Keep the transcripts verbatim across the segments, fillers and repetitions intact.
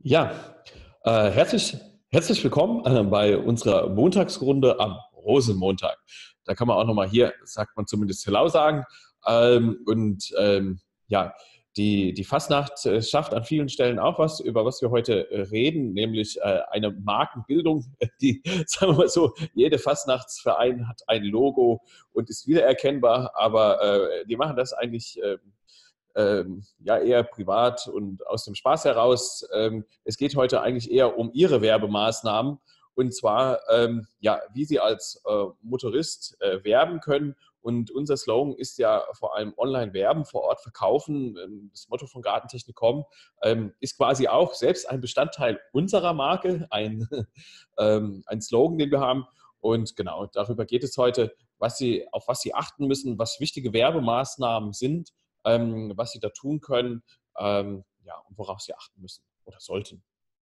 Ja, äh, herzlich, herzlich willkommen äh, bei unserer Montagsrunde am Rosenmontag. Da kann man auch nochmal hier, sagt man zumindest Hello sagen. Ähm, und ähm, ja, die, die Fastnacht äh, schafft an vielen Stellen auch was, über was wir heute äh, reden, nämlich äh, eine Markenbildung. Die, sagen wir mal so, jeder Fastnachtsverein hat ein Logo und ist wiedererkennbar, aber äh, die machen das eigentlich äh, ähm, ja eher privat und aus dem Spaß heraus. Ähm, es geht heute eigentlich eher um Ihre Werbemaßnahmen und zwar, ähm, ja, wie Sie als äh, Motorist äh, werben können. Und unser Slogan ist ja vor allem Online-Werben, vor Ort verkaufen. Ähm, Das Motto von Gartentechnik Punkt com ähm, ist quasi auch selbst ein Bestandteil unserer Marke, ein, ähm, ein Slogan, den wir haben. Und genau, darüber geht es heute, was Sie, auf was Sie achten müssen, was wichtige Werbemaßnahmen sind, ähm, was sie da tun können, ähm, ja, und worauf sie achten müssen oder sollten.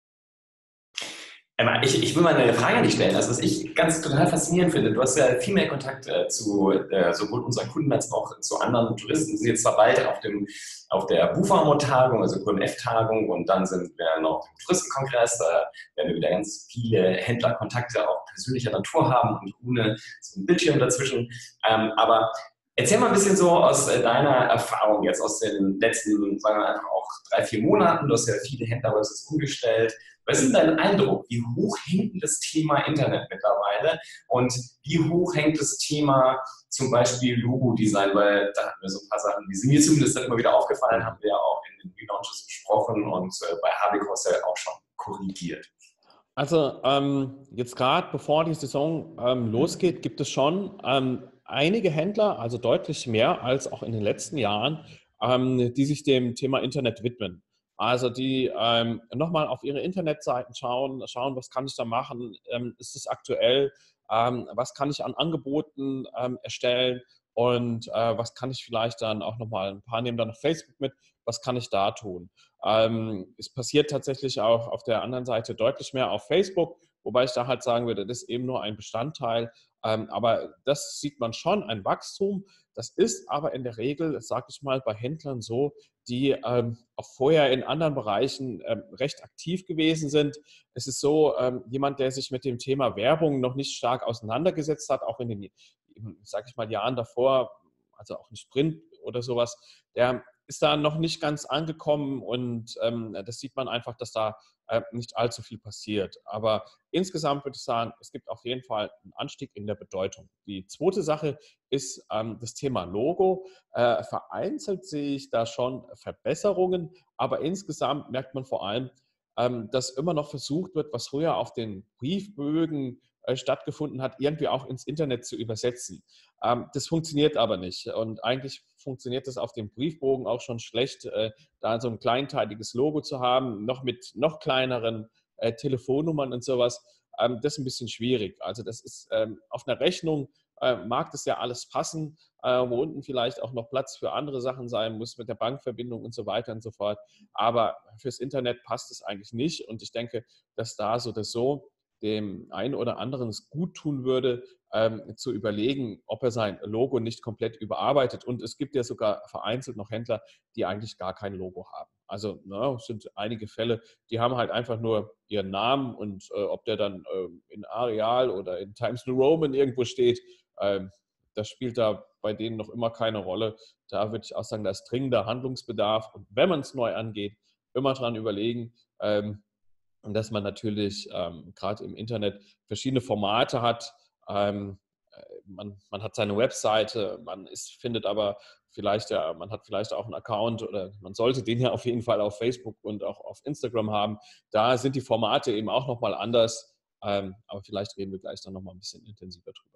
Emma, Ich, ich will mal eine Frage an dich stellen. Also, was ich ganz total faszinierend finde, du hast ja viel mehr Kontakt äh, zu äh, sowohl unseren Kunden als auch zu anderen Touristen. Wir sind jetzt zwar bald auf, dem, auf der Bufamo-Tagung, also Q M F-Tagung, und dann sind wir noch auf dem Touristenkongress. Da werden wir wieder ganz viele Händlerkontakte auch persönlicher Natur haben und ohne so einen Bildschirm dazwischen. Ähm, aber erzähl mal ein bisschen so aus äh, deiner Erfahrung jetzt aus den letzten, sagen wir einfach auch drei, vier Monaten. Du hast ja viele Händler-Websites umgestellt. Was ist denn dein Eindruck? Wie hoch hängt denn das Thema Internet mittlerweile? Und wie hoch hängt das Thema zum Beispiel Logo-Design? Weil da hatten wir so ein paar Sachen, die sind mir zumindest dann immer wieder aufgefallen, haben wir ja auch in den Relaunches besprochen und äh, bei Habicos ja auch schon korrigiert. Also ähm, jetzt gerade bevor die Saison ähm, losgeht, gibt es schon ähm, einige Händler, also deutlich mehr als auch in den letzten Jahren, ähm, die sich dem Thema Internet widmen. Also die ähm, nochmal auf ihre Internetseiten schauen, schauen, was kann ich da machen, ähm, ist es aktuell, ähm, was kann ich an Angeboten ähm, erstellen und äh, was kann ich vielleicht dann auch nochmal, ein paar nehmen dann noch Facebook mit, was kann ich da tun. Ähm, es passiert tatsächlich auch auf der anderen Seite deutlich mehr auf Facebook, wobei ich da halt sagen würde, das ist eben nur ein Bestandteil. Ähm, aber das sieht man schon, ein Wachstum. Das ist aber in der Regel, sage ich mal, bei Händlern so, die ähm, auch vorher in anderen Bereichen ähm, recht aktiv gewesen sind. Es ist so, ähm, jemand, der sich mit dem Thema Werbung noch nicht stark auseinandergesetzt hat, auch in den, sage ich mal, Jahren davor, also auch nicht Print oder sowas, der ist da noch nicht ganz angekommen und ähm, das sieht man einfach, dass da äh, nicht allzu viel passiert. Aber insgesamt würde ich sagen, es gibt auf jeden Fall einen Anstieg in der Bedeutung. Die zweite Sache ist ähm, das Thema Logo. Äh, vereinzelt sehe ich da schon Verbesserungen, aber insgesamt merkt man vor allem, ähm, dass immer noch versucht wird, was früher auf den Briefbögen äh, stattgefunden hat, irgendwie auch ins Internet zu übersetzen. Ähm, das funktioniert aber nicht. Und eigentlich funktioniert das auf dem Briefbogen auch schon schlecht, äh, da so ein kleinteiliges Logo zu haben, noch mit noch kleineren äh, Telefonnummern und sowas. Ähm, das ist ein bisschen schwierig. Also das ist ähm, auf einer Rechnung äh, mag das ja alles passen, äh, wo unten vielleicht auch noch Platz für andere Sachen sein muss mit der Bankverbindung und so weiter und so fort. Aber fürs Internet passt es eigentlich nicht. Und ich denke, dass da so oder so dem einen oder anderen es gut tun würde, ähm, zu überlegen, ob er sein Logo nicht komplett überarbeitet. Und es gibt ja sogar vereinzelt noch Händler, die eigentlich gar kein Logo haben. Also na, es sind einige Fälle, die haben halt einfach nur ihren Namen und äh, ob der dann äh, in Arial oder in Times New Roman irgendwo steht, ähm, das spielt da bei denen noch immer keine Rolle. Da würde ich auch sagen, da ist dringender Handlungsbedarf. Und wenn man es neu angeht, immer dran überlegen, ähm, dass man natürlich ähm, gerade im Internet verschiedene Formate hat. Ähm, äh, man, man hat seine Webseite, man ist, findet aber vielleicht ja, man hat vielleicht auch einen Account oder man sollte den ja auf jeden Fall auf Facebook und auch auf Instagram haben. Da sind die Formate eben auch nochmal anders. Ähm, aber vielleicht reden wir gleich dann nochmal ein bisschen intensiver drüber.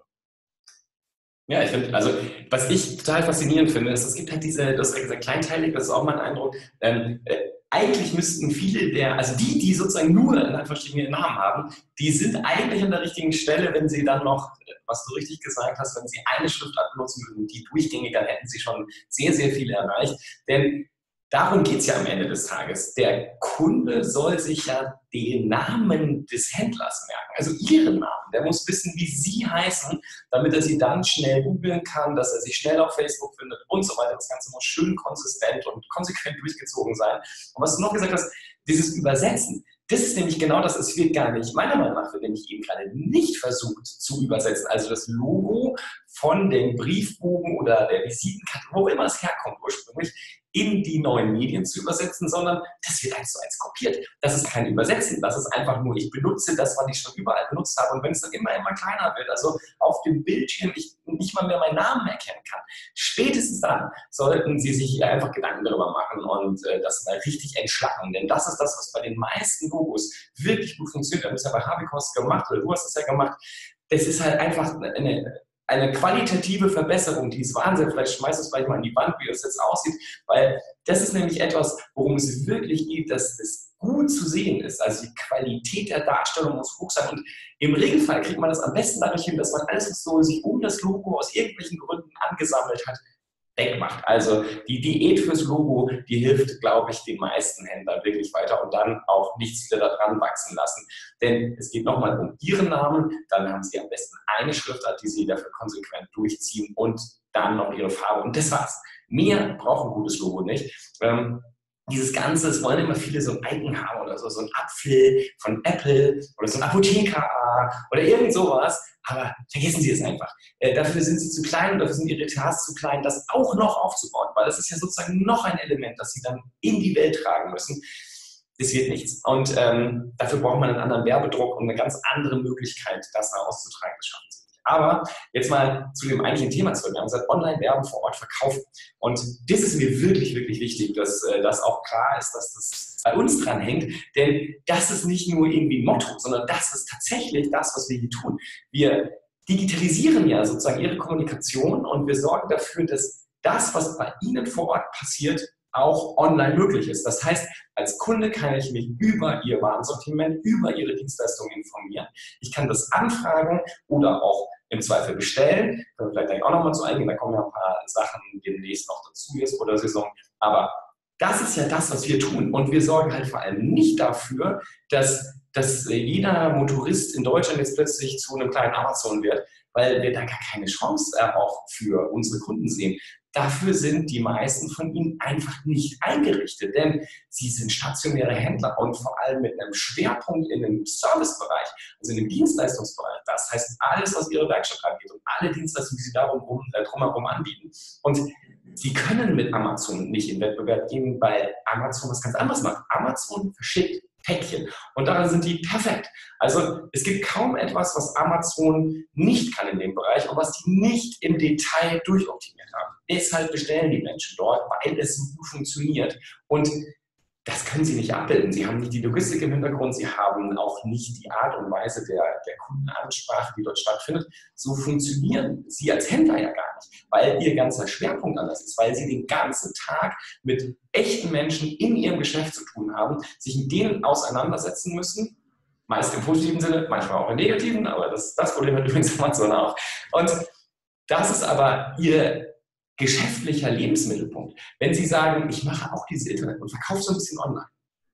Ja, ich finde, also was ich total faszinierend finde, ist, es gibt halt diese, du hast ja gesagt, kleinteilig, das ist auch mein Eindruck. Ähm, äh, eigentlich müssten viele der, also die, die sozusagen nur in Anführungsstrichen ihren Namen haben, die sind eigentlich an der richtigen Stelle, wenn sie dann noch, was du richtig gesagt hast, wenn sie eine Schriftart benutzen würden, die durchgängig, dann hätten sie schon sehr, sehr viele erreicht. Denn darum geht es ja am Ende des Tages. Der Kunde soll sich ja den Namen des Händlers merken, also ihren Namen. Der muss wissen, wie sie heißen, damit er sie dann schnell googeln kann, dass er sich schnell auf Facebook findet und so weiter. Das Ganze muss schön konsistent und konsequent durchgezogen sein. Und was du noch gesagt hast, dieses Übersetzen, das ist nämlich genau das, es wird gar nicht, meiner Meinung nach wird nämlich eben gerade nicht versucht zu übersetzen. Also das Logo von dem Briefbogen oder der Visitenkarte, wo immer es herkommt ursprünglich, in die neuen Medien zu übersetzen, sondern das wird eins zu eins kopiert. Das ist kein Übersetzen, das ist einfach nur, ich benutze das, was ich schon überall benutzt habe. Und wenn es dann immer, immer kleiner wird, also auf dem Bildschirm ich nicht mal mehr meinen Namen erkennen kann, spätestens dann sollten Sie sich einfach Gedanken darüber machen und äh, das mal richtig entschlacken. Denn das ist das, was bei den meisten Logos wirklich gut funktioniert. Wir haben es ja bei Habicos gemacht, oder du hast es ja gemacht. Das ist halt einfach eine, eine qualitative Verbesserung, die ist Wahnsinn. Vielleicht schmeißt es gleich mal an die Wand, wie das jetzt aussieht, weil das ist nämlich etwas, worum es wirklich geht, dass es gut zu sehen ist. Also die Qualität der Darstellung muss hoch sein und im Regelfall kriegt man das am besten dadurch hin, dass man alles, was so sich um das Logo aus irgendwelchen Gründen angesammelt hat, wegmacht. Also die Diät fürs Logo, die hilft, glaube ich, den meisten Händlern wirklich weiter und dann auch nichts wieder daran wachsen lassen. Denn es geht nochmal um Ihren Namen, dann haben Sie am besten eine Schriftart, die Sie dafür konsequent durchziehen und dann noch Ihre Farbe. Und das war's. Mehr braucht ein gutes Logo nicht. Ähm, Dieses Ganze, es wollen immer viele so ein Icon haben oder so, so ein Apfel von Apple oder so ein Apotheker oder irgend sowas. Aber vergessen Sie es einfach. Äh, dafür sind Sie zu klein und dafür sind Ihre Etats zu klein, das auch noch aufzubauen, weil das ist ja sozusagen noch ein Element, das Sie dann in die Welt tragen müssen. Das wird nichts. Und ähm, dafür braucht man einen anderen Werbedruck und eine ganz andere Möglichkeit, das da auszutragen. Das schaffen Sie. Aber jetzt mal zu dem eigentlichen Thema zurück. Wir haben gesagt, Online-Werben vor Ort verkaufen. Und das ist mir wirklich, wirklich wichtig, dass äh, das auch klar ist, dass das bei uns dran hängt. Denn das ist nicht nur irgendwie ein Motto, sondern das ist tatsächlich das, was wir hier tun. Wir digitalisieren ja sozusagen Ihre Kommunikation und wir sorgen dafür, dass das, was bei Ihnen vor Ort passiert, auch online möglich ist. Das heißt, als Kunde kann ich mich über Ihr Warensortiment, über Ihre Dienstleistungen informieren. Ich kann das anfragen oder auch im Zweifel bestellen. Können wir vielleicht gleich auch nochmal zu eingehen. Da kommen ja ein paar Sachen demnächst noch dazu jetzt vor der Saison. Aber das ist ja das, was wir tun. Und wir sorgen halt vor allem nicht dafür, dass, dass jeder Motorist in Deutschland jetzt plötzlich zu einem kleinen Amazon wird, weil wir da gar keine Chance äh, auch für unsere Kunden sehen. Dafür sind die meisten von ihnen einfach nicht eingerichtet, denn sie sind stationäre Händler und vor allem mit einem Schwerpunkt in dem Servicebereich, also in dem Dienstleistungsbereich. Das heißt, alles, was ihre Werkstatt angeht und alle Dienstleistungen, die sie darum rum, äh, drumherum anbieten. Und sie können mit Amazon nicht in Wettbewerb gehen, weil Amazon was ganz anderes macht. Amazon verschickt Päckchen. Und daran sind die perfekt. Also es gibt kaum etwas, was Amazon nicht kann in dem Bereich und was die nicht im Detail durchoptimiert haben. Deshalb bestellen die Menschen dort, weil es so gut funktioniert. Und das können sie nicht abbilden. Sie haben nicht die Logistik im Hintergrund, sie haben auch nicht die Art und Weise der, der Kundenansprache, die dort stattfindet. So funktionieren sie als Händler ja gar nicht, weil ihr ganzer Schwerpunkt anders ist, weil sie den ganzen Tag mit echten Menschen in ihrem Geschäft zu tun haben, sich mit denen auseinandersetzen müssen, meist im positiven Sinne, manchmal auch im negativen, aber das, das Problem hat übrigens Amazon auch. Und das ist aber ihr geschäftlicher Lebensmittelpunkt. Wenn Sie sagen, ich mache auch dieses Internet und verkaufe so ein bisschen online,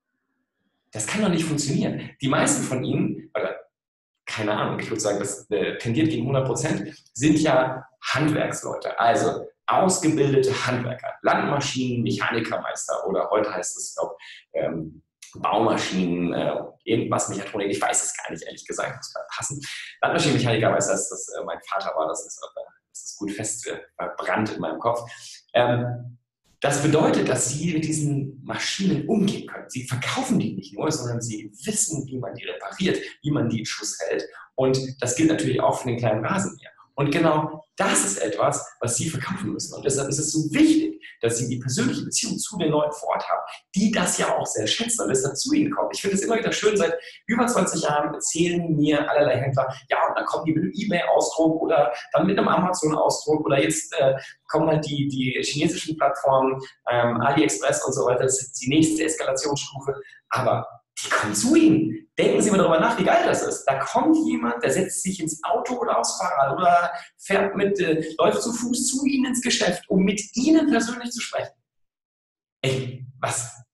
das kann doch nicht funktionieren. Die meisten von Ihnen, oder keine Ahnung, ich würde sagen, das äh, tendiert gegen hundert Prozent, sind ja Handwerksleute, also ausgebildete Handwerker, Landmaschinen, Mechanikermeister oder heute heißt es, glaube ich, ähm, Baumaschinen, äh, irgendwas Mechatronik, ich weiß es gar nicht, ehrlich gesagt, muss gerade passen. Landmaschinenmechanikermeister, dass das äh, mein Vater war, das ist äh, Das ist gut fest verbrannt in meinem Kopf. Ähm, das bedeutet, dass Sie mit diesen Maschinen umgehen können. Sie verkaufen die nicht nur, sondern Sie wissen, wie man die repariert, wie man die in Schuss hält. Und das gilt natürlich auch für den kleinen Rasenmäher. Und genau das ist etwas, was Sie verkaufen müssen. Und deshalb ist es so wichtig, dass Sie die persönliche Beziehung zu den Leuten vor Ort haben, die das ja auch sehr schätzen und deshalb zu Ihnen kommen. Ich finde es immer wieder schön, seit über zwanzig Jahren erzählen mir allerlei Händler, ja, und dann kommen die mit einem eBay-Ausdruck oder dann mit einem Amazon-Ausdruck oder jetzt äh, kommen halt die, die chinesischen Plattformen, ähm, AliExpress und so weiter. Das ist die nächste Eskalationsstufe. Aber die kommen zu Ihnen. Denken Sie mal darüber nach, wie geil das ist. Da kommt jemand, der setzt sich ins Auto oder aufs Fahrrad oder fährt mit, äh, läuft zu Fuß zu Ihnen ins Geschäft, um mit Ihnen persönlich zu sprechen. Ey, was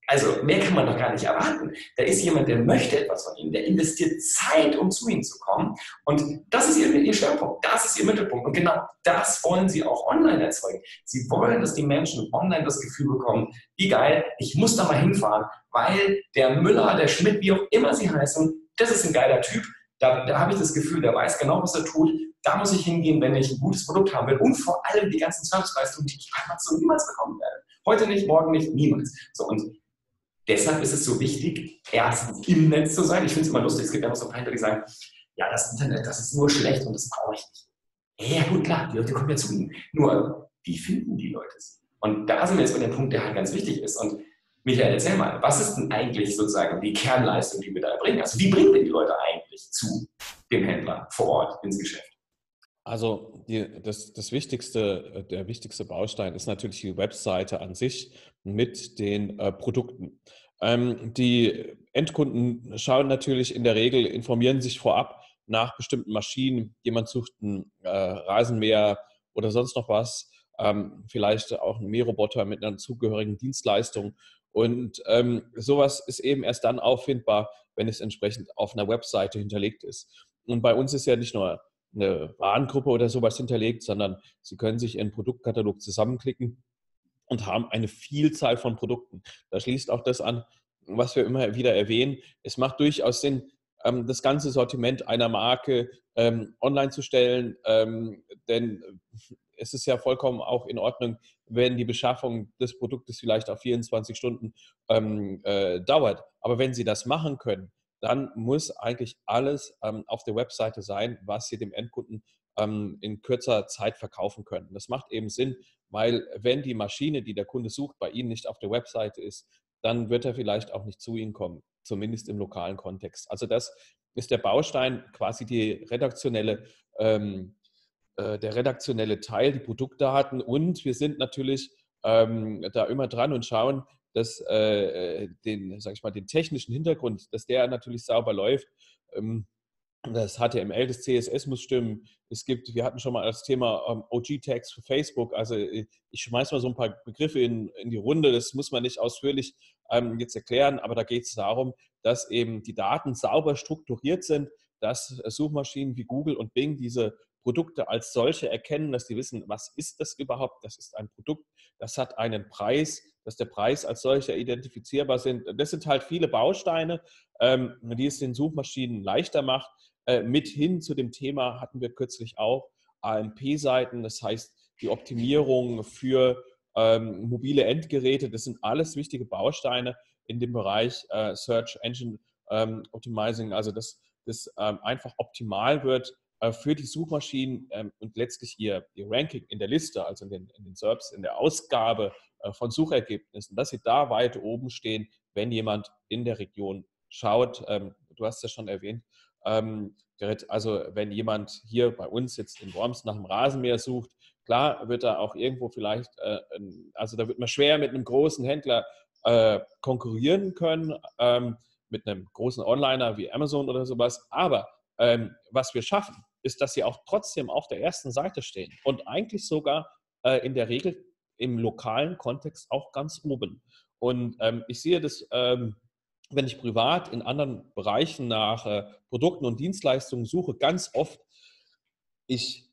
Also mehr kann man doch gar nicht erwarten. Da ist jemand, der möchte etwas von Ihnen, der investiert Zeit, um zu Ihnen zu kommen. Und das ist Ihr, Ihr Schwerpunkt, das ist Ihr Mittelpunkt. Und genau das wollen Sie auch online erzeugen. Sie wollen, dass die Menschen online das Gefühl bekommen, wie geil, ich muss da mal hinfahren, weil der Müller, der Schmidt, wie auch immer sie heißen, das ist ein geiler Typ. Da, da habe ich das Gefühl, der weiß genau, was er tut. Da muss ich hingehen, wenn ich ein gutes Produkt haben will. Und vor allem die ganzen Serviceleistungen, die ich bei Amazon niemals bekommen werde. Heute nicht, morgen nicht, niemals. So, und deshalb ist es so wichtig, erstens im Netz zu sein. Ich finde es immer lustig, es gibt ja noch so ein paar, die sagen, ja, das Internet, das ist nur schlecht und das brauche ich nicht. Ja, gut, klar, die Leute kommen ja zu Ihnen. Nur, wie finden die Leute es? Und da sind wir jetzt bei dem Punkt, der halt ganz wichtig ist. Und Michael, erzähl mal, was ist denn eigentlich sozusagen die Kernleistung, die wir da erbringen? Also wie bringen wir die Leute eigentlich zu dem Händler vor Ort ins Geschäft? Also die, das, das wichtigste, der wichtigste Baustein ist natürlich die Webseite an sich mit den äh, Produkten. Ähm, die Endkunden schauen natürlich in der Regel, informieren sich vorab nach bestimmten Maschinen. Jemand sucht einen äh, Rasenmäher oder sonst noch was, ähm, vielleicht auch einen Mähroboter mit einer zugehörigen Dienstleistung. Und ähm, sowas ist eben erst dann auffindbar, wenn es entsprechend auf einer Webseite hinterlegt ist. Und bei uns ist ja nicht nur eine Warengruppe oder sowas hinterlegt, sondern Sie können sich Ihren Produktkatalog zusammenklicken und haben eine Vielzahl von Produkten. Da schließt auch das an, was wir immer wieder erwähnen. Es macht durchaus Sinn, ähm, das ganze Sortiment einer Marke ähm, online zu stellen, ähm, denn es ist ja vollkommen auch in Ordnung, wenn die Beschaffung des Produktes vielleicht auch vierundzwanzig Stunden ähm, äh, dauert. Aber wenn Sie das machen können, dann muss eigentlich alles ähm, auf der Webseite sein, was Sie dem Endkunden ähm, in kürzer Zeit verkaufen können. Das macht eben Sinn, weil wenn die Maschine, die der Kunde sucht, bei Ihnen nicht auf der Webseite ist, dann wird er vielleicht auch nicht zu Ihnen kommen, zumindest im lokalen Kontext. Also das ist der Baustein, quasi die redaktionelle, ähm, äh, der redaktionelle Teil, die Produktdaten. Und wir sind natürlich ähm, da immer dran und schauen, dass äh, den, sag ich mal, den technischen Hintergrund, dass der natürlich sauber läuft. Ähm, Das H T M L, das C S S muss stimmen. Es gibt, wir hatten schon mal das Thema ähm, O G-Tags für Facebook. Also ich schmeiße mal so ein paar Begriffe in, in die Runde. Das muss man nicht ausführlich ähm, jetzt erklären, aber da geht es darum, dass eben die Daten sauber strukturiert sind, dass Suchmaschinen wie Google und Bing diese Produkte als solche erkennen, dass die wissen, was ist das überhaupt? Das ist ein Produkt, das hat einen Preis, dass der Preis als solcher identifizierbar sind. Das sind halt viele Bausteine, ähm, die es den Suchmaschinen leichter macht. Äh, mit hin zu dem Thema hatten wir kürzlich auch A M P-Seiten, das heißt die Optimierung für ähm, mobile Endgeräte. Das sind alles wichtige Bausteine in dem Bereich äh, Search Engine ähm, Optimizing, also dass das ähm, einfach optimal wird äh, für die Suchmaschinen ähm, und letztlich ihr, ihr Ranking in der Liste, also in den, in den S E R Ps, in der Ausgabe äh, von Suchergebnissen, dass sie da weit oben stehen, wenn jemand in der Region schaut. Ähm, du hast ja schon erwähnt, ähm, also wenn jemand hier bei uns jetzt in Worms nach einem Rasenmäher sucht, klar wird er auch irgendwo vielleicht, äh, also da wird man schwer mit einem großen Händler äh, konkurrieren können, ähm, mit einem großen Onliner wie Amazon oder sowas. Aber ähm, was wir schaffen, ist, dass sie auch trotzdem auf der ersten Seite stehen und eigentlich sogar äh, in der Regel im lokalen Kontext auch ganz oben. Und ähm, ich sehe das, ähm, wenn ich privat in anderen Bereichen nach äh, Produkten und Dienstleistungen suche, ganz oft, ich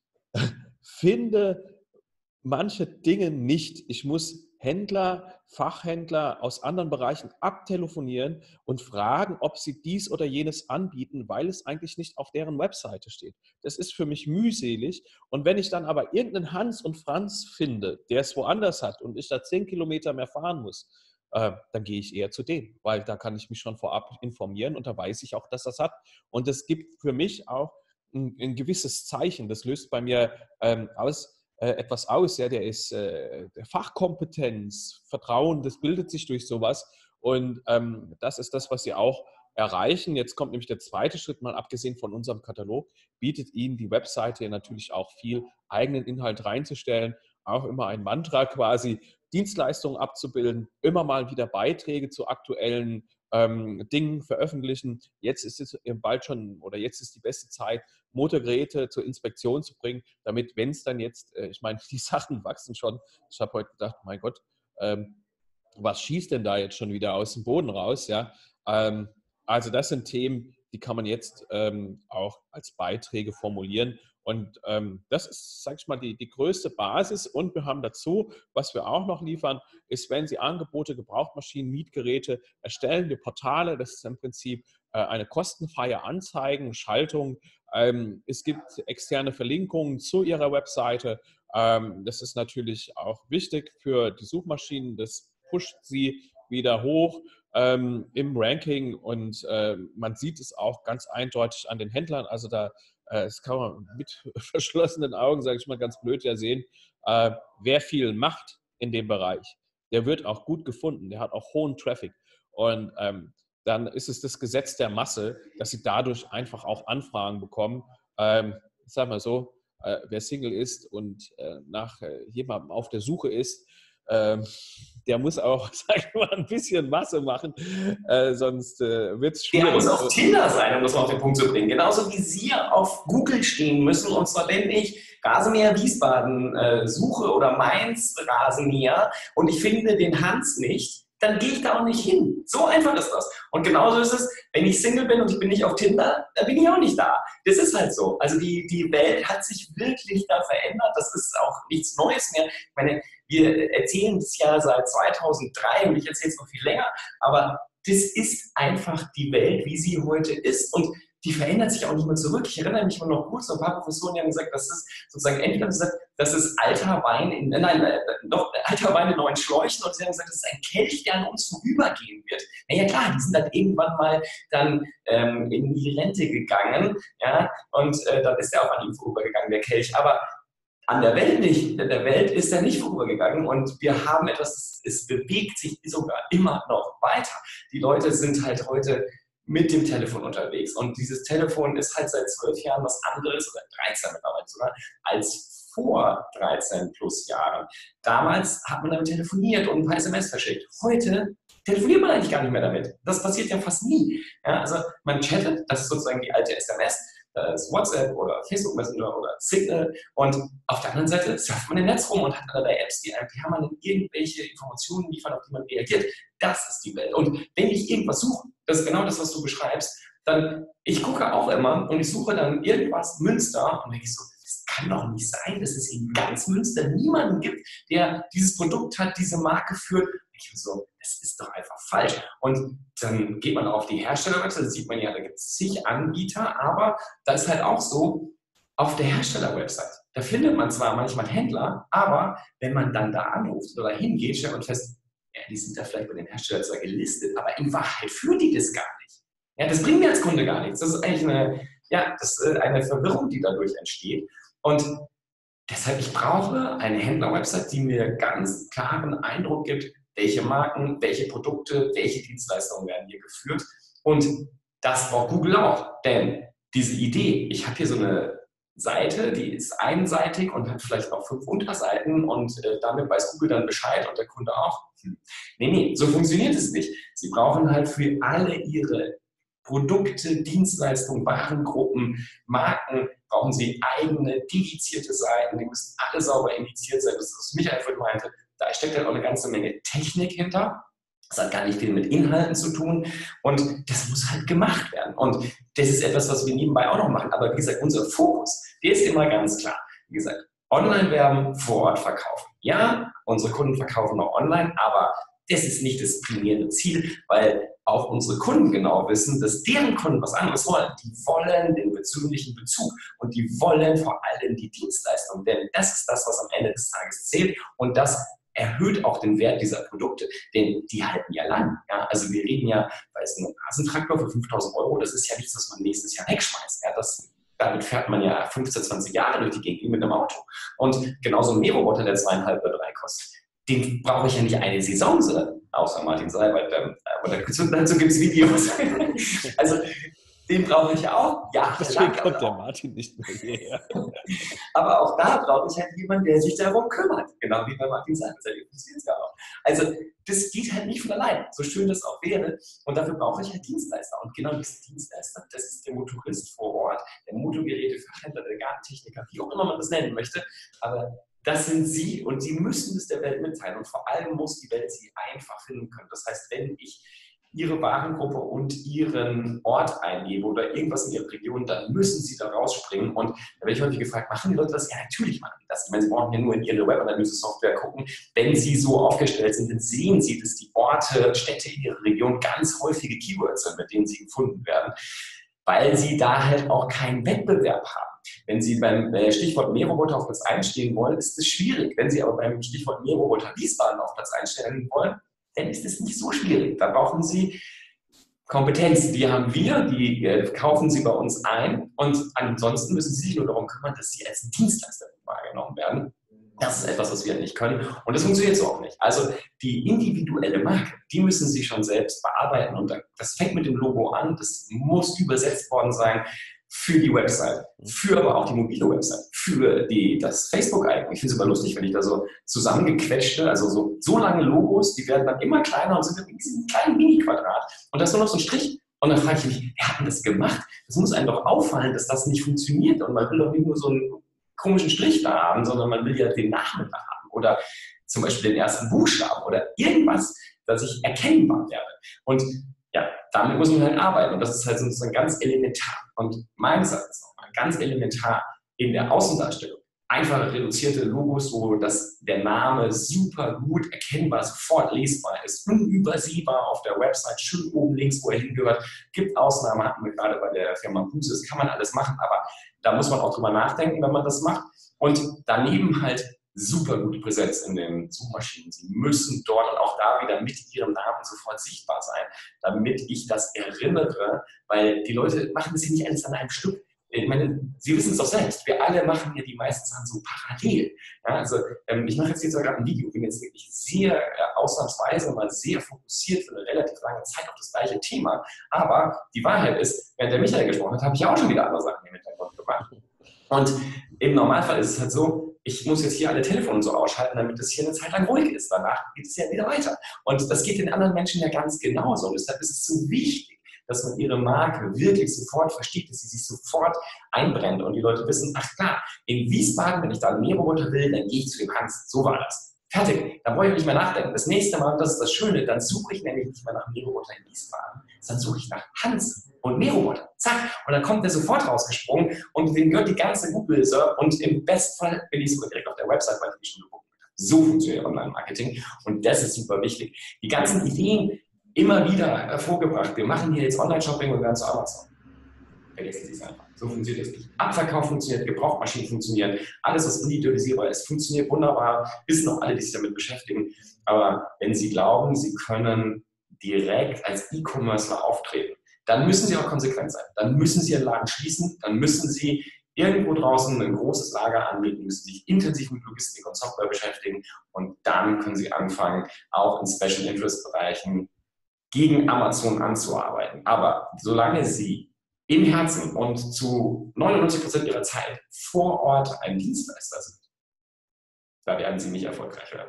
finde manche Dinge nicht. Ich muss Händler, Fachhändler aus anderen Bereichen abtelefonieren und fragen, ob sie dies oder jenes anbieten, weil es eigentlich nicht auf deren Webseite steht. Das ist für mich mühselig. Und wenn ich dann aber irgendeinen Hans und Franz finde, der es woanders hat und ich da zehn Kilometer mehr fahren muss, äh, dann gehe ich eher zu dem, weil da kann ich mich schon vorab informieren und da weiß ich auch, dass das hat. Und es gibt für mich auch ein, ein gewisses Zeichen. Das löst bei mir ähm, aus, äh, etwas aus, ja, der ist äh, der Fachkompetenz, Vertrauen, das bildet sich durch sowas und ähm, das ist das, was Sie auch erreichen. Jetzt kommt nämlich der zweite Schritt, mal abgesehen von unserem Katalog, bietet Ihnen die Webseite natürlich auch viel eigenen Inhalt reinzustellen, auch immer ein Mantra quasi, Dienstleistungen abzubilden, immer mal wieder Beiträge zu aktuellen ähm, Dingen veröffentlichen. Jetzt ist es bald schon oder jetzt ist die beste Zeit, Motorgeräte zur Inspektion zu bringen, damit, wenn es dann jetzt, äh, ich meine, die Sachen wachsen schon. Ich habe heute gedacht, mein Gott, ähm, was schießt denn da jetzt schon wieder aus dem Boden raus? Ja, ähm, also das sind Themen, die kann man jetzt ähm, auch als Beiträge formulieren. Und ähm, das ist, sag ich mal, die, die größte Basis. Und wir haben dazu, was wir auch noch liefern, ist, wenn Sie Angebote, Gebrauchtmaschinen, Mietgeräte erstellen, wir Portale, das ist im Prinzip äh, eine kostenfreie Anzeigen, Schaltung. Ähm, es gibt externe Verlinkungen zu Ihrer Webseite. Ähm, das ist natürlich auch wichtig für die Suchmaschinen. Das pusht sie wieder hoch ähm, im Ranking und äh, man sieht es auch ganz eindeutig an den Händlern. Also da äh, das kann man mit verschlossenen Augen, sage ich mal ganz blöd, ja sehen, äh, wer viel macht in dem Bereich, der wird auch gut gefunden, der hat auch hohen Traffic. Und ähm, dann ist es das Gesetz der Masse, dass sie dadurch einfach auch Anfragen bekommen. Ähm, ich sage mal so, äh, wer Single ist und äh, nach äh, jemandem auf der Suche ist, ähm, der muss auch, sag ich mal, ein bisschen Masse machen, äh, sonst äh, wird es Der schwierig. muss auf Tinder sein, um das mal auf den Punkt zu bringen. Genauso wie Sie auf Google stehen müssen. Und zwar, wenn ich Rasenmäher Wiesbaden äh, suche oder Mainz Rasenmäher und ich finde den Hans nicht, dann gehe ich da auch nicht hin. So einfach ist das. Und genauso ist es, wenn ich Single bin und ich bin nicht auf Tinder, dann bin ich auch nicht da. Das ist halt so. Also die, die Welt hat sich wirklich da verändert. Das ist auch nichts Neues mehr. Ich meine, wir erzählen das ja seit zweitausenddrei und ich erzähle es noch viel länger, aber das ist einfach die Welt, wie sie heute ist und die verändert sich auch nicht mehr zurück. Ich erinnere mich immer noch gut, so ein paar Professoren haben gesagt, das ist sozusagen, entweder gesagt, das ist alter Wein in, nein, doch, alter Wein in neuen Schläuchen und sie haben gesagt, das ist ein Kelch, der an uns vorübergehen wird. Naja klar, die sind dann irgendwann mal dann ähm, in die Rente gegangen, ja, und äh, dann ist der auch an ihm vorübergegangen, der Kelch, aber an der Welt nicht. In der Welt ist er nicht vorübergegangen und wir haben etwas, es bewegt sich sogar immer noch weiter. Die Leute sind halt heute mit dem Telefon unterwegs und dieses Telefon ist halt seit zwölf Jahren was anderes, oder dreizehn mittlerweile sogar, als vor dreizehn plus Jahren. Damals hat man damit telefoniert und ein paar S M S verschickt. Heute telefoniert man eigentlich gar nicht mehr damit. Das passiert ja fast nie. Ja, also man chattet, das ist sozusagen die alte S M S, da ist WhatsApp oder Facebook Messenger oder Signal und auf der anderen Seite surft man im Netz rum und hat allerlei Apps, die einem permanent irgendwelche Informationen liefern, auf die man reagiert. Das ist die Welt. Und wenn ich irgendwas suche, das ist genau das, was du beschreibst, dann, ich gucke auch immer und ich suche dann irgendwas Münster und denke ich so, das kann doch nicht sein, dass es in ganz Münster niemanden gibt, der dieses Produkt hat, diese Marke führt. Ich bin so, das ist doch einfach falsch. Und dann geht man auf die Herstellerwebseite, da sieht man ja, da gibt es zig Anbieter, aber da ist halt auch so, auf der Herstellerwebseite, da findet man zwar manchmal Händler, aber wenn man dann da anruft oder hingeht, stellt man fest, ja, die sind da vielleicht bei den Herstellern zwar gelistet, aber in Wahrheit führen die das gar nicht. Ja, das bringt mir als Kunde gar nichts. Das ist eigentlich eine, ja, das ist eine Verwirrung, die dadurch entsteht. Und deshalb, ich brauche eine Händler-Website, die mir ganz klaren Eindruck gibt, welche Marken, welche Produkte, welche Dienstleistungen werden hier geführt. Und das braucht Google auch. Denn diese Idee, ich habe hier so eine Seite, die ist einseitig und hat vielleicht noch fünf Unterseiten und äh, damit weiß Google dann Bescheid und der Kunde auch. Hm. Nee, nee, so funktioniert es nicht. Sie brauchen halt für alle ihre Produkte, Dienstleistungen, Warengruppen, Marken, brauchen sie eigene, dedizierte Seiten, die müssen alle sauber indiziert sein. Das ist, was Michael vorhin meinte. Da steckt halt auch eine ganze Menge Technik hinter. Das hat gar nicht viel mit Inhalten zu tun und das muss halt gemacht werden. Und das ist etwas, was wir nebenbei auch noch machen. Aber wie gesagt, unser Fokus, der ist immer ganz klar. Wie gesagt, Online-Werben, vor Ort verkaufen. Ja, unsere Kunden verkaufen auch online, aber das ist nicht das primäre Ziel, weil auch unsere Kunden genau wissen, dass deren Kunden was anderes wollen. Die wollen den persönlichen Bezug und die wollen vor allem die Dienstleistung, denn das ist das, was am Ende des Tages zählt und das erhöht auch den Wert dieser Produkte, denn die halten ja lang. Ja? Also wir reden ja, weil es ein Rasentraktor für fünftausend Euro, das ist ja nichts, was man nächstes Jahr wegschmeißt. Ja? Das, damit fährt man ja fünfzehn, zwanzig Jahre durch die Gegend mit einem Auto. Und genauso ein Mähroboter, der zweieinhalb oder drei kostet, den brauche ich ja nicht eine Saison, außer Martin Seibert, aber dazu gibt es Videos. Also den brauche ich ja auch. Ja, deswegen kommt der Martin nicht mehr hierher. Aber auch da brauche ich halt jemanden, der sich darum kümmert. Genau wie bei Martin Seibert. Also das geht halt nicht von allein, so schön das auch wäre. Und dafür brauche ich halt Dienstleister. Und genau diese Dienstleister, das ist der Motorist vor Ort, der Motorgerätefachhändler, der Gartentechniker, wie auch immer man das nennen möchte. Aber Das sind Sie und Sie müssen es der Welt mitteilen. Und vor allem muss die Welt Sie einfach finden können. Das heißt, wenn ich Ihre Warengruppe und Ihren Ort eingebe oder irgendwas in Ihrer Region, dann müssen Sie da rausspringen. Und da werde ich häufig gefragt, machen die Leute das? Ja, natürlich machen die das. Ich meine, Sie brauchen ja nur in Ihre Webanalyse-Software gucken. Wenn Sie so aufgestellt sind, dann sehen Sie, dass die Orte, Städte in Ihrer Region ganz häufige Keywords sind, mit denen Sie gefunden werden, weil Sie da halt auch keinen Wettbewerb haben. Wenn Sie beim Stichwort Mähroboter auf Platz eins stehen wollen, ist das schwierig. Wenn Sie aber beim Stichwort Mähroboter Wiesbaden auf Platz eins stehen wollen, dann ist es nicht so schwierig. Da brauchen Sie Kompetenz. Die haben wir, die äh, kaufen Sie bei uns ein und ansonsten müssen Sie sich nur darum kümmern, dass Sie als Dienstleister wahrgenommen werden. Das ist etwas, was wir nicht können und das funktioniert so auch nicht. Also die individuelle Marke, die müssen Sie schon selbst bearbeiten und das fängt mit dem Logo an, das muss übersetzt worden sein für die Website, für aber auch die mobile Website, für die, das Facebook-Icon. Ich finde es immer lustig, wenn ich da so zusammengequetschte, also so, so lange Logos, die werden dann immer kleiner und sind in diesem kleinen Mini-Quadrat. Und da ist nur noch so ein Strich. Und dann frage ich mich, wer hat denn das gemacht? Das muss einem doch auffallen, dass das nicht funktioniert. Und man will doch nicht nur so einen komischen Strich da haben, sondern man will ja den Namen da haben. Oder zum Beispiel den ersten Buchstaben oder irgendwas, das ich erkennbar werde. Und ja, damit muss man halt arbeiten und das ist halt sozusagen ganz elementar. Und meines Erachtens nochmal ganz elementar in der Außendarstellung. Einfache reduzierte Logos, wo das, der Name super gut erkennbar, sofort lesbar ist, unübersehbar auf der Website, schön oben links, wo er hingehört. Gibt Ausnahmen, hatten wir gerade bei der Firma Buses, kann man alles machen, aber da muss man auch drüber nachdenken, wenn man das macht. Und daneben halt super gute Präsenz in den Suchmaschinen. Sie müssen dort und auch da wieder mit Ihrem Namen sofort sichtbar sein, damit ich das erinnere, weil die Leute machen das ja nicht alles an einem Stück. Ich meine, Sie wissen es doch selbst, wir alle machen ja die meisten Sachen so parallel. Ja, also ähm, ich mache jetzt hier sogar gerade ein Video, bin jetzt wirklich sehr äh, ausnahmsweise mal sehr fokussiert für eine relativ lange Zeit auf das gleiche Thema, aber die Wahrheit ist, während der Michael gesprochen hat, habe ich ja auch schon wieder andere Sachen im Hintergrund gemacht. Und im Normalfall ist es halt so, ich muss jetzt hier alle Telefone so ausschalten, damit es hier eine Zeit lang ruhig ist. Danach geht es ja wieder weiter. Und das geht den anderen Menschen ja ganz genauso. Und deshalb ist es so wichtig, dass man ihre Marke wirklich sofort versteht, dass sie sich sofort einbrennt und die Leute wissen, ach klar, in Wiesbaden, wenn ich da einen Mähroboter will, dann gehe ich zu dem Hans. So war das. Fertig. Da brauche ich nicht mehr nachdenken. Das nächste Mal, und das ist das Schöne, dann suche ich nämlich nicht mehr nach Mähroboter in Wiesbaden, dann suche ich nach Hans und Mähroboter. Zack. Und dann kommt der sofort rausgesprungen und dem gehört die ganze Google-Server und im Bestfall bin ich sogar direkt auf der Website, weil ich schon geguckt habe. So funktioniert Online-Marketing und das ist super wichtig. Die ganzen Ideen immer wieder hervorgebracht. Wir machen hier jetzt Online-Shopping und werden zu Amazon. Vergessen Sie es einfach. So funktioniert es nicht. Abverkauf funktioniert, Gebrauchmaschinen funktionieren, alles, was individualisierbar ist, funktioniert wunderbar, wissen auch alle, die sich damit beschäftigen. Aber wenn Sie glauben, Sie können direkt als E-Commercer auftreten, dann müssen Sie auch konsequent sein. Dann müssen Sie Ihren Laden schließen, dann müssen Sie irgendwo draußen ein großes Lager anbieten, müssen sich intensiv mit Logistik und Software beschäftigen und dann können Sie anfangen, auch in Special Interest Bereichen gegen Amazon anzuarbeiten. Aber solange Sie im Herzen und zu neunundneunzig Prozent Ihrer Zeit vor Ort ein Dienstleister sind, da werden Sie nicht erfolgreich werden.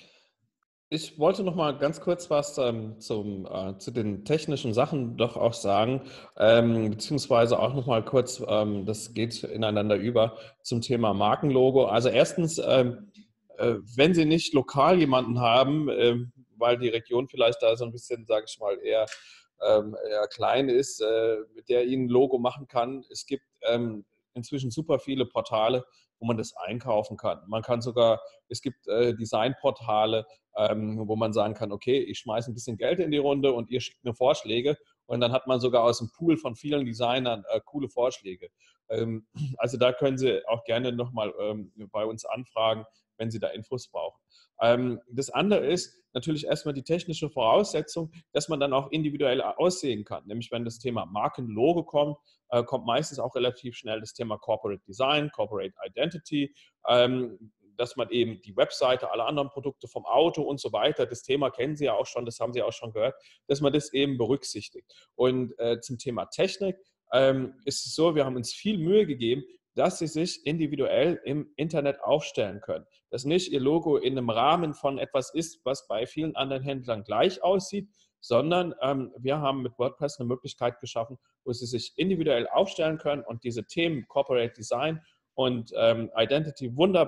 Ich wollte noch mal ganz kurz was ähm, zum, äh, zu den technischen Sachen doch auch sagen, ähm, beziehungsweise auch noch mal kurz, ähm, das geht ineinander über, zum Thema Markenlogo. Also erstens, ähm, äh, wenn Sie nicht lokal jemanden haben, äh, weil die Region vielleicht da so ein bisschen, sage ich mal, eher, ähm, eher klein ist, äh, mit der Ihnen ein Logo machen kann. Es gibt ähm, inzwischen super viele Portale, wo man das einkaufen kann. Man kann sogar, es gibt äh, Designportale, ähm, wo man sagen kann, okay, ich schmeiße ein bisschen Geld in die Runde und ihr schickt mir Vorschläge und dann hat man sogar aus dem Pool von vielen Designern äh, coole Vorschläge. Ähm, also da können Sie auch gerne nochmal ähm, bei uns anfragen, wenn Sie da Infos brauchen. Ähm, das andere ist natürlich erstmal die technische Voraussetzung, dass man dann auch individuell aussehen kann. Nämlich wenn das Thema Markenlogo kommt, äh, kommt meistens auch relativ schnell das Thema Corporate Design, Corporate Identity, ähm, dass man eben die Webseite, alle anderen Produkte vom Auto und so weiter, das Thema kennen Sie ja auch schon, das haben Sie auch schon gehört, dass man das eben berücksichtigt. Und äh, zum Thema Technik ähm, ist es so, wir haben uns viel Mühe gegeben, dass Sie sich individuell im Internet aufstellen können. Dass nicht Ihr Logo in einem Rahmen von etwas ist, was bei vielen anderen Händlern gleich aussieht, sondern ähm, wir haben mit WordPress eine Möglichkeit geschaffen, wo Sie sich individuell aufstellen können und diese Themen Corporate Design und ähm, Identity wunderbar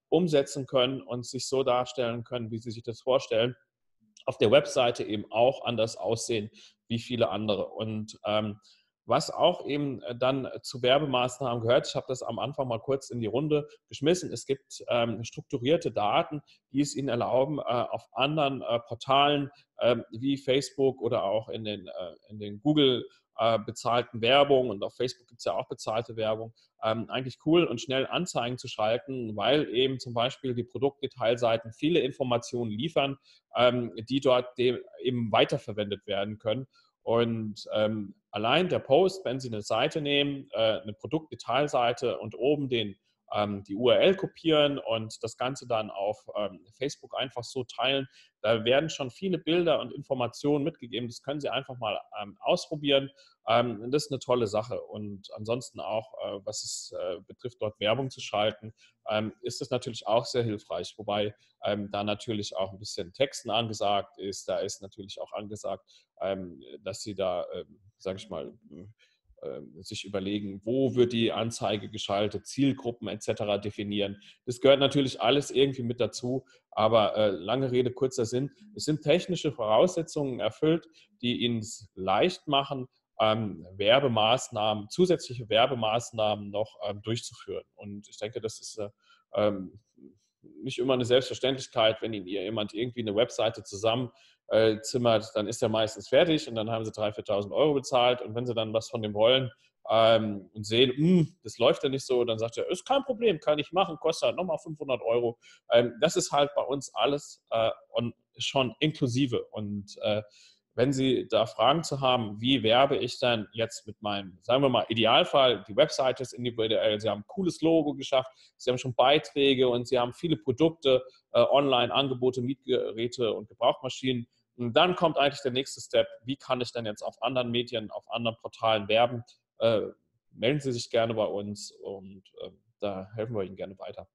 umsetzen können und sich so darstellen können, wie sie sich das vorstellen, auf der Webseite eben auch anders aussehen wie viele andere. Und ähm, was auch eben dann zu Werbemaßnahmen gehört, ich habe das am Anfang mal kurz in die Runde geschmissen, es gibt ähm, strukturierte Daten, die es Ihnen erlauben, äh, auf anderen äh, Portalen äh, wie Facebook oder auch in den, äh, in den Google äh, bezahlten Werbung, und auf Facebook gibt es ja auch bezahlte Werbung, ähm, eigentlich cool und schnell Anzeigen zu schalten, weil eben zum Beispiel die Produktdetailseiten viele Informationen liefern, ähm, die dort eben weiterverwendet werden können. Und ähm, allein der Post, wenn Sie eine Seite nehmen, äh, eine Produktdetailseite und oben den, ähm, die U R L kopieren und das Ganze dann auf ähm, Facebook einfach so teilen, da werden schon viele Bilder und Informationen mitgegeben. Das können Sie einfach mal ähm, ausprobieren. Ähm, das ist eine tolle Sache. Und ansonsten auch, äh, was es äh, betrifft, dort Werbung zu schalten, ähm, ist das natürlich auch sehr hilfreich. Wobei ähm, da natürlich auch ein bisschen Texten angesagt ist. Da ist natürlich auch angesagt, ähm, dass Sie da, ähm, sage ich mal, äh, sich überlegen, wo wird die Anzeige geschaltet, Zielgruppen et cetera definieren. Das gehört natürlich alles irgendwie mit dazu, aber äh, lange Rede, kurzer Sinn. Es sind technische Voraussetzungen erfüllt, die Ihnen es leicht machen, ähm, Werbemaßnahmen, zusätzliche Werbemaßnahmen noch ähm, durchzuführen. Und ich denke, das ist äh, ähm, nicht immer eine Selbstverständlichkeit, wenn Ihnen jemand irgendwie eine Webseite zusammen äh, zimmert, dann ist er meistens fertig und dann haben Sie dreitausend, viertausend Euro bezahlt, und wenn Sie dann was von dem wollen ähm, und sehen, das läuft ja nicht so, dann sagt er, ist kein Problem, kann ich machen, kostet halt nochmal fünfhundert Euro. Ähm, das ist halt bei uns alles äh, und schon inklusive, und äh, wenn Sie da Fragen zu haben, wie werbe ich dann jetzt mit meinem, sagen wir mal, Idealfall, die Webseite ist individuell, Sie haben ein cooles Logo geschafft, Sie haben schon Beiträge und Sie haben viele Produkte, äh, Online-Angebote, Mietgeräte und Gebrauchmaschinen. Und dann kommt eigentlich der nächste Step, wie kann ich dann jetzt auf anderen Medien, auf anderen Portalen werben? Äh, melden Sie sich gerne bei uns, und äh, da helfen wir Ihnen gerne weiter.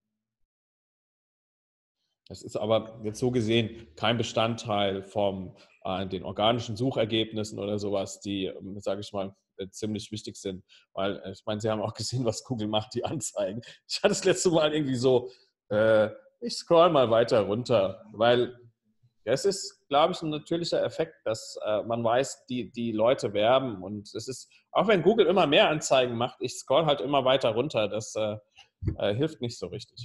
Das ist aber jetzt so gesehen kein Bestandteil von äh, den organischen Suchergebnissen oder sowas, die, sage ich mal, ziemlich wichtig sind. Weil, ich meine, Sie haben auch gesehen, was Google macht, die Anzeigen. Ich hatte das letzte Mal irgendwie so, äh, ich scroll mal weiter runter, weil ja, es ist, glaube ich, ein natürlicher Effekt, dass äh, man weiß, die, die Leute werben. Und es ist, auch wenn Google immer mehr Anzeigen macht, ich scroll halt immer weiter runter. Das äh, äh, hilft nicht so richtig.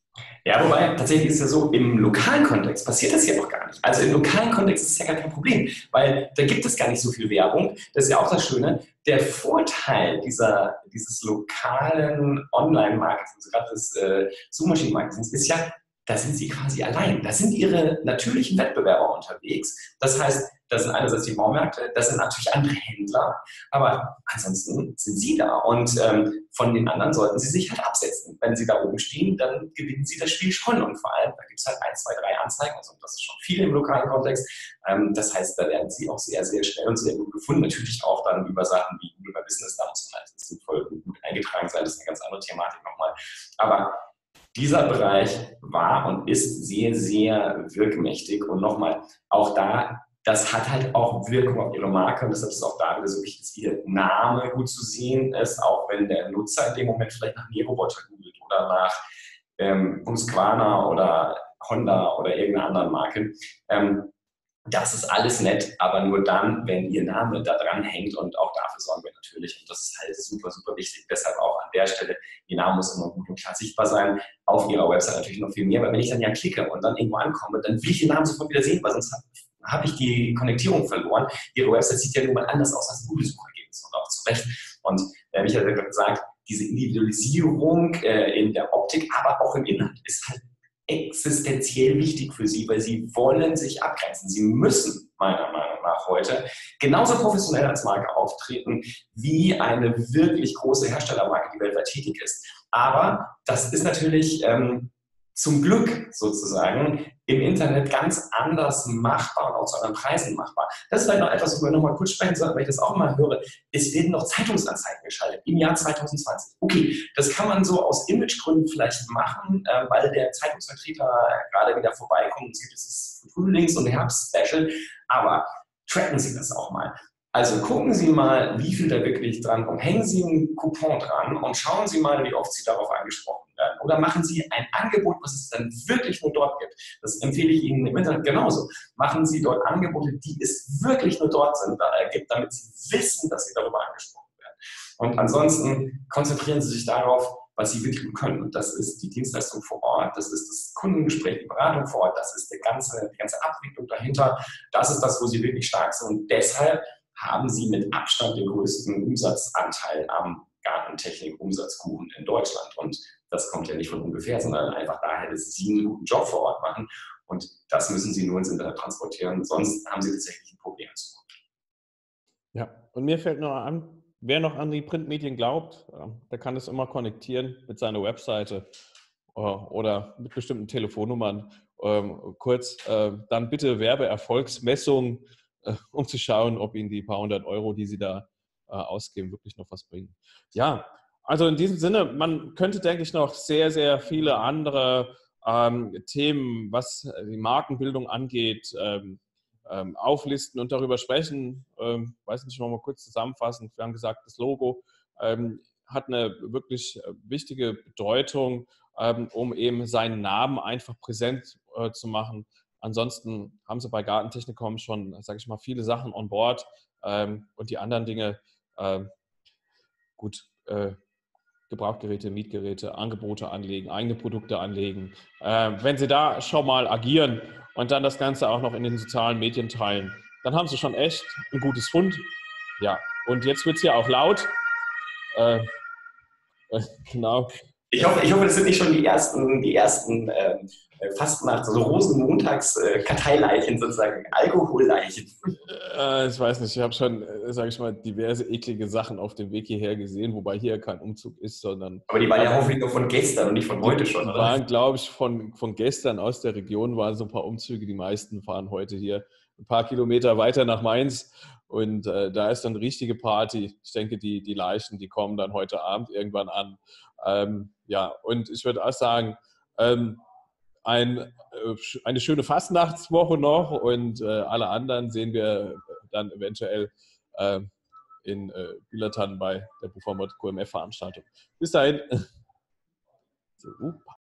Ja, wobei tatsächlich ist es ja so, im lokalen Kontext passiert das ja noch gar nicht. Also im lokalen Kontext ist es ja gar kein Problem, weil da gibt es gar nicht so viel Werbung. Das ist ja auch das Schöne. Der Vorteil dieser, dieses lokalen Online-Marketings, also gerade des äh, Suchmaschinen-Marketings, ist ja, da sind sie quasi allein. Da sind ihre natürlichen Wettbewerber unterwegs. Das heißt, das sind einerseits die Baumärkte, das sind natürlich andere Händler, aber ansonsten sind sie da. Und ähm, von den anderen sollten sie sich halt absetzen. Wenn sie da oben stehen, dann gewinnen sie das Spiel schon. Und vor allem, da gibt es halt ein, zwei, drei Anzeigen, also das ist schon viel im lokalen Kontext. Ähm, das heißt, da werden sie auch sehr, sehr schnell und sehr gut gefunden. Natürlich auch dann über Sachen wie Google My Business, da muss man halt sinnvoll gut eingetragen sein. Das ist eine ganz andere Thematik nochmal. Aber dieser Bereich war und ist sehr, sehr wirkmächtig. Und nochmal, auch da, das hat halt auch Wirkung auf ihre Marke. Und deshalb ist es auch da wieder so wichtig, dass ihr Name gut zu sehen ist, auch wenn der Nutzer in dem Moment vielleicht nach Mähroboter googelt oder nach ähm, Husqvarna oder Honda oder irgendeiner anderen Marke. Ähm, Das ist alles nett, aber nur dann, wenn Ihr Name da dran hängt, und auch dafür sorgen wir natürlich. Und das ist halt super, super wichtig. Deshalb auch an der Stelle, Ihr Name muss immer gut und klar sichtbar sein. Auf Ihrer Website natürlich noch viel mehr, weil wenn ich dann ja klicke und dann irgendwo ankomme, dann will ich Ihren Namen sofort wieder sehen, weil sonst habe hab ich die Konnektierung verloren. Ihre Website sieht ja nun mal anders aus als Google-Suchergebnis, und auch zu Recht. Und äh, wie ich ja gesagt, diese Individualisierung äh, in der Optik, aber auch im Inhalt ist halt existenziell wichtig für Sie, weil Sie wollen sich abgrenzen. Sie müssen meiner Meinung nach heute genauso professionell als Marke auftreten, wie eine wirklich große Herstellermarke, die weltweit tätig ist. Aber das ist natürlich ähm, zum Glück sozusagen im Internet ganz anders machbar und auch zu anderen Preisen machbar. Das ist vielleicht noch etwas, worüber wir noch mal kurz sprechen sollten, weil ich das auch immer höre. Es werden noch Zeitungsanzeigen geschaltet im Jahr zwanzig zwanzig. Okay, das kann man so aus Imagegründen vielleicht machen, äh, weil der Zeitungsvertreter gerade wieder vorbeikommt. Es gibt dieses Frühlings- und Herbst-Special, aber tracken Sie das auch mal. Also gucken Sie mal, wie viel da wirklich dran kommt. Hängen Sie einen Coupon dran und schauen Sie mal, wie oft Sie darauf angesprochen werden. Oder machen Sie ein Angebot, was es dann wirklich nur dort gibt. Das empfehle ich Ihnen im Internet genauso. Machen Sie dort Angebote, die es wirklich nur dort sind, äh, gibt, damit Sie wissen, dass Sie darüber angesprochen werden. Und ansonsten konzentrieren Sie sich darauf, was Sie wirklich können. Und das ist die Dienstleistung vor Ort, das ist das Kundengespräch, die Beratung vor Ort, das ist die ganze, die ganze Abwicklung dahinter. Das ist das, wo Sie wirklich stark sind. Und deshalb haben Sie mit Abstand den größten Umsatzanteil am Gartentechnik-Umsatzkuchen in Deutschland. Und das kommt ja nicht von ungefähr, sondern einfach daher, dass Sie einen guten Job vor Ort machen. Und das müssen Sie nur ins Internet transportieren, sonst haben Sie tatsächlich ein Problem in Zukunft. Ja, und mir fällt noch an, wer noch an die Printmedien glaubt, der kann das immer konnektieren mit seiner Webseite oder mit bestimmten Telefonnummern. Kurz, dann bitte Werbeerfolgsmessung, um zu schauen, ob Ihnen die paar hundert Euro, die Sie da ausgeben, wirklich noch was bringen. Ja, also in diesem Sinne, man könnte, denke ich, noch sehr, sehr viele andere ähm, Themen, was die Markenbildung angeht, ähm, ähm, auflisten und darüber sprechen. Ähm, weiß nicht, wollen wir mal kurz zusammenfassen. Wir haben gesagt, das Logo ähm, hat eine wirklich wichtige Bedeutung, ähm, um eben seinen Namen einfach präsent äh, zu machen. Ansonsten haben sie bei Gartentechnikom schon, sage ich mal, viele Sachen on board ähm, und die anderen Dinge, äh, gut, äh, Gebrauchgeräte, Mietgeräte, Angebote anlegen, eigene Produkte anlegen. Äh, wenn Sie da schon mal agieren und dann das Ganze auch noch in den sozialen Medien teilen, dann haben Sie schon echt ein gutes Fund. Ja, und jetzt wird es ja auch laut. Äh, äh, genau. Ich hoffe, ich hoffe, das sind nicht schon die ersten, die ersten ähm, Fastnachts-, also Rosenmontags-Karteileichen äh, sozusagen, Alkoholleichen. Äh, ich weiß nicht, ich habe schon, äh, sage ich mal, diverse eklige Sachen auf dem Weg hierher gesehen, wobei hier kein Umzug ist, sondern... Aber die waren ja hoffentlich nur von gestern und nicht von heute schon, Die oder? waren, glaube ich, von, von gestern aus der Region, waren so ein paar Umzüge. Die meisten fahren heute hier ein paar Kilometer weiter nach Mainz und äh, da ist dann eine richtige Party. Ich denke, die, die Leichen, die kommen dann heute Abend irgendwann an. Ähm, ja, und ich würde auch sagen, ähm, ein, äh, eine schöne Fastnachtswoche noch und äh, alle anderen sehen wir dann eventuell äh, in äh, Bülatan bei der Buformod Q M F-Veranstaltung. Bis dahin. So, uh.